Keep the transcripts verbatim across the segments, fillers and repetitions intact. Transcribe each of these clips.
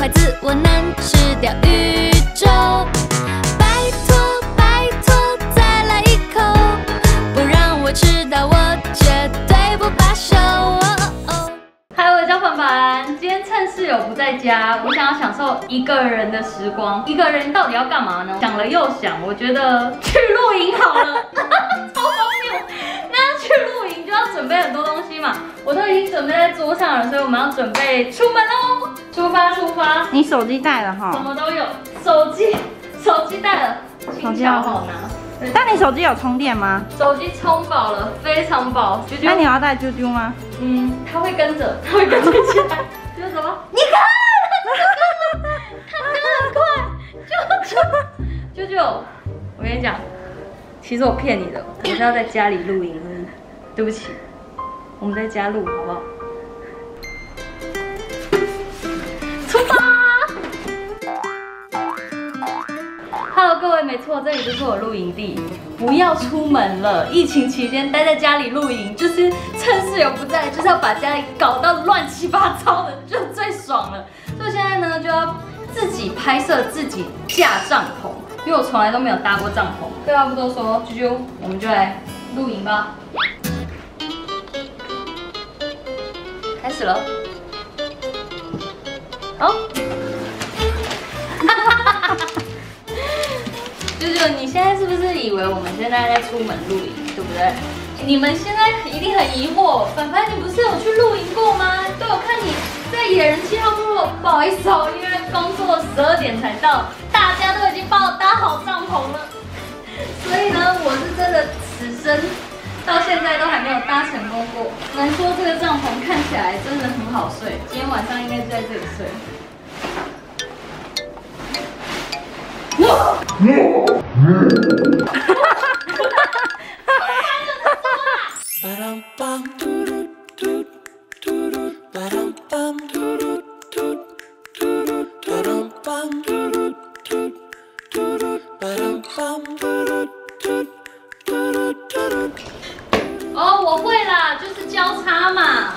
筷子，我能吃掉宇宙。拜托拜托，再来一口，不让我吃到，我绝对不罢休。 嗨，我叫凡凡，今天趁室友不在家，我想要享受一个人的时光。一个人到底要干嘛呢？想了又想，我觉得去露营好了，超荒谬。那要去露营就要准备很多东西嘛，我都已经准备在桌上了，所以我们要准备出门喽。出发出发！ 你手机带了哈？ 什么都有，手机手机带了，轻巧好拿。 但你手机有充电吗？ 手机充饱了，非常饱。啾啾， 那你有要带啾啾吗？ 嗯，他会跟着，他会跟着起来。啾啾什么？你看，他跟很快。啾啾，啾啾，我跟你讲，其实我骗你的，我是要在家里露营。对不起，我们在家录好不好？出发 ！Hello， 各位，没错，这里就是我露营地。不要出门了，疫情期间待在家里露营，就是趁室友不在，就是要把家里搞到乱七八糟的，就最爽了。所以现在呢，就要自己拍摄，自己架帐篷，因为我从来都没有搭过帐篷。废话不多说，啾啾，我们就来露营吧。开始了，好。就是你现在是不是以为我们现在在出门露营，对不对？你们现在一定很疑惑，凡凡，你不是有去露营过吗？都有看你在野人七号部落。不好意思哦，因为工作十二点才到，大家都已经帮我搭好帐篷了，所以呢，我是真的此生到现在都还没有搭成功过。能说这个帐篷看起来真的很好睡，今天晚上应该是在这里睡。哇！哦，我会啦，就是交叉嘛。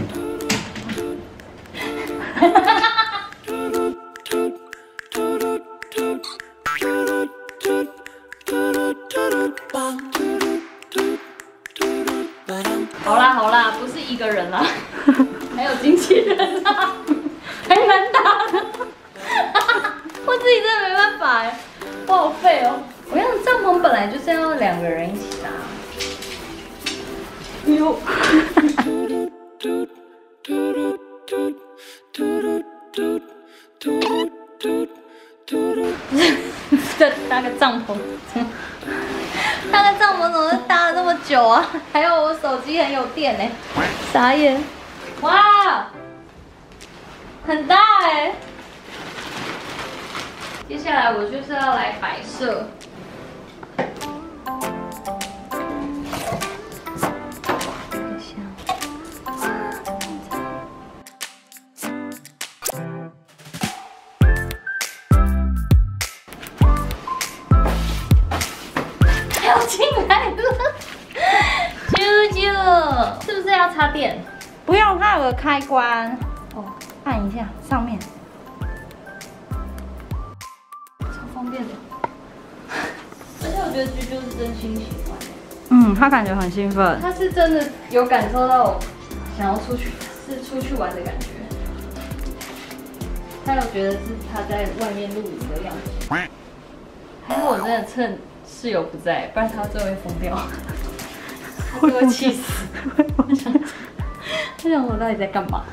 好啦好啦，不是一个人啦，还有经纪人啦，还蛮大的。我自己真的没办法哎，我好废哦。我想帐篷本来就是要两个人一起搭。哎呦！这搭个帐篷，搭个帐篷怎么会搭了这么久啊？还有我手机很有电呢，傻眼！哇，很大哎！接下来我就是要来摆设。要进来了，啾啾，是不是要插电？ 不用，它有个开关，哦，按一下上面， 超方便的。而且我觉得啾啾是真心喜欢。 嗯，他感觉很兴奋， 他是真的有感受到想要出去，是出去玩的感觉。他有觉得是他在外面露营的样子。还好我真的趁室友不在，不然他真的会疯掉，他就会气死。我想，我想我到底在干嘛？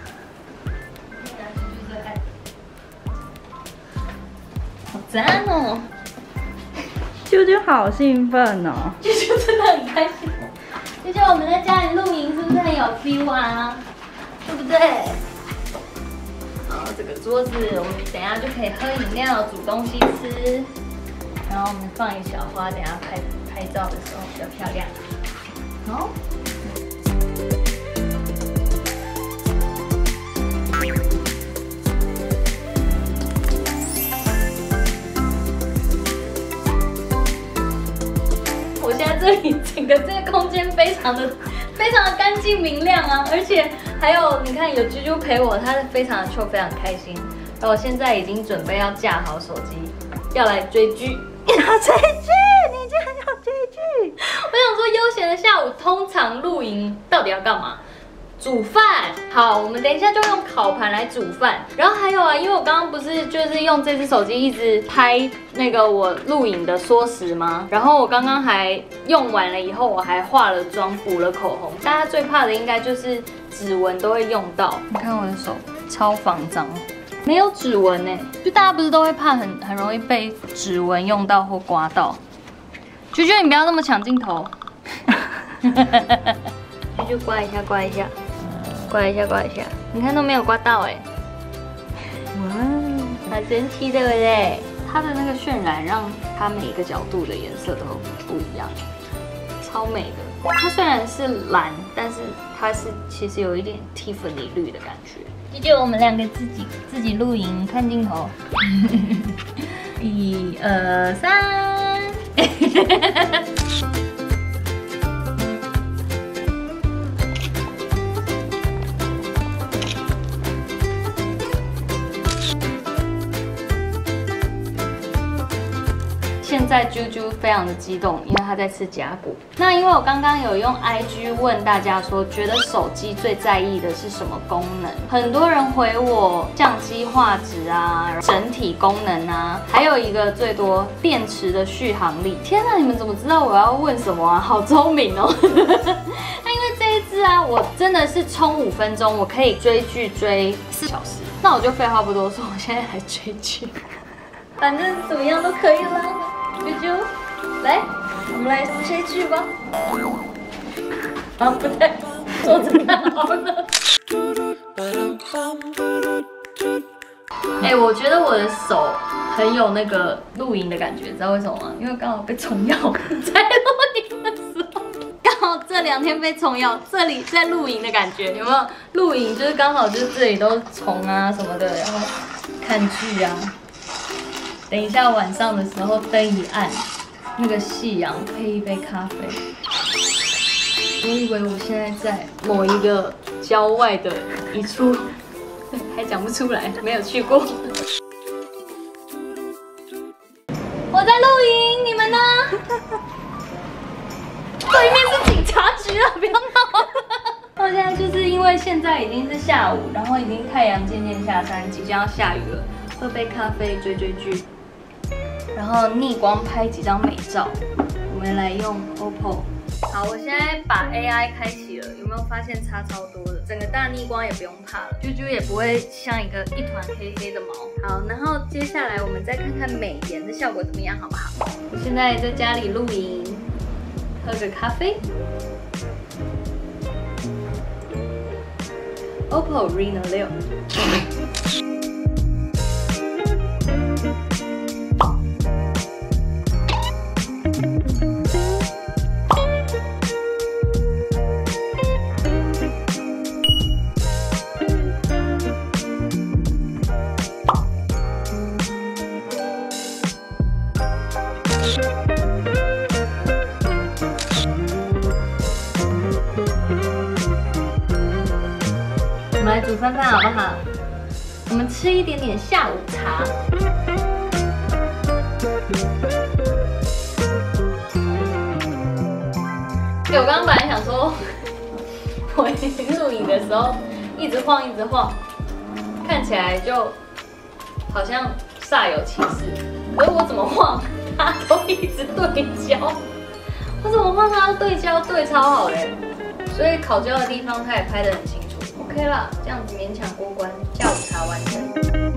好赞哦！ 啾啾好兴奋哦！ 啾啾真的很开心。啾啾，我们在家里露营是不是很有 feel 啊？对不对？好，这个桌子我们等一下就可以喝饮料、煮东西吃。然后我们放一小花，等一下拍拍照的时候比较漂亮。好。我现在这里整个这个空间非常的非常的干净明亮啊，而且还有你看有啾啾陪我，他非常的 chill， 非常开心。 然后我现在已经准备要架好手机，要来追剧。 要追剧，你竟然要追剧？ 我想说，悠闲的下午通常露营到底要干嘛？煮饭。好，我们等一下就用烤盘来煮饭。然后还有啊，因为我刚刚不是就是用这只手机一直拍那个我录影的缩时吗？然后我刚刚还用完了以后，我还化了妆，补了口红。大家最怕的应该就是指纹都会用到。你看我的手超防脏，没有指纹呢。就大家不是都会怕很很容易被指纹用到或刮到？啾啾，你不要那么抢镜头。啾啾，刮一下，刮一下。刮一下，刮一下，你看都没有刮到哎，哇，好神奇对不对？它的那个渲染让它每一个角度的颜色都不一样，超美的。它虽然是蓝，但是它是其实有一点 Tiffany 绿的感觉。就我们两个自己自己露营，看镜头，一二三。现在啾啾非常的激动，因为他在吃甲骨。那因为我刚刚有用 I G 问大家说，觉得手机最在意的是什么功能？很多人回我相机画质啊、整体功能啊，还有一个最多电池的续航力。天哪，你们怎么知道我要问什么啊？好聪明哦！那因为这一支啊，我真的是充五分钟，我可以追剧追四小时。那我就废话不多说，我现在来追剧，反正怎么样都可以了。啾啾，来，我们来追剧吧。啊，不对，坐着看好了。哎，我觉得我的手很有那个露营的感觉，知道为什么吗？因为刚好被虫咬，在露营的时候，刚好这两天被虫咬，这里在露营的感觉，有没有？露营就是刚好就是这里都是虫啊什么的，然后看剧啊。等一下晚上的时候灯一暗，那个夕阳配一杯咖啡，我以为我现在在某一个郊外的一处，还讲不出来，没有去过。我在露营，你们呢？对面是警察局了，不要闹了。我现在就是因为现在已经是下午，然后已经太阳渐渐下山，即将要下雨了，喝杯咖啡，追追剧。然后逆光拍几张美照，我们来用 O P P O。好，我现在把 A I 开启了，有没有发现差超多的？整个大逆光也不用怕了，啾啾也不会像一个一团黑黑的毛。好，然后接下来我们再看看美颜的效果怎么样，好不好？我现在在家里露营，喝个咖啡。O P P O Reno 六。我们来煮饭饭好不好？我们吃一点点下午茶。对，我刚刚本来想说，我录影的时候一直晃一直晃，看起来就好像煞有其事。可是我怎么晃，它都一直对焦。我怎么晃它对焦对超好嘞，所以烤焦的地方它也拍得很清楚。OK 啦，这样子勉强过关，下午茶完成。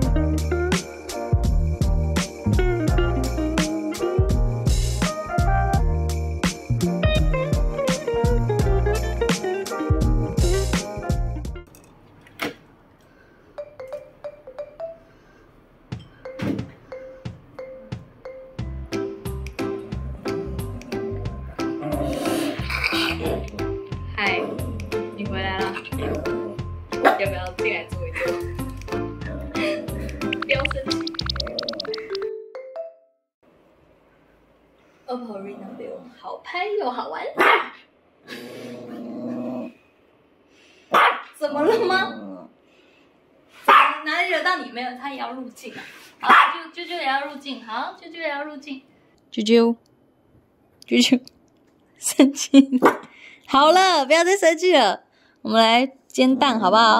嗨，你回来了。要不要进来坐一坐？不要生气。O P P O Reno 六，好拍又好玩。怎么了吗？哪里会惹到你，没有，他也要入镜啊。好，啾啾啾也要入镜，好，啾啾也要入镜。 啾啾，啾啾，生气了。好了，不要再生气了，我们来煎蛋好不好？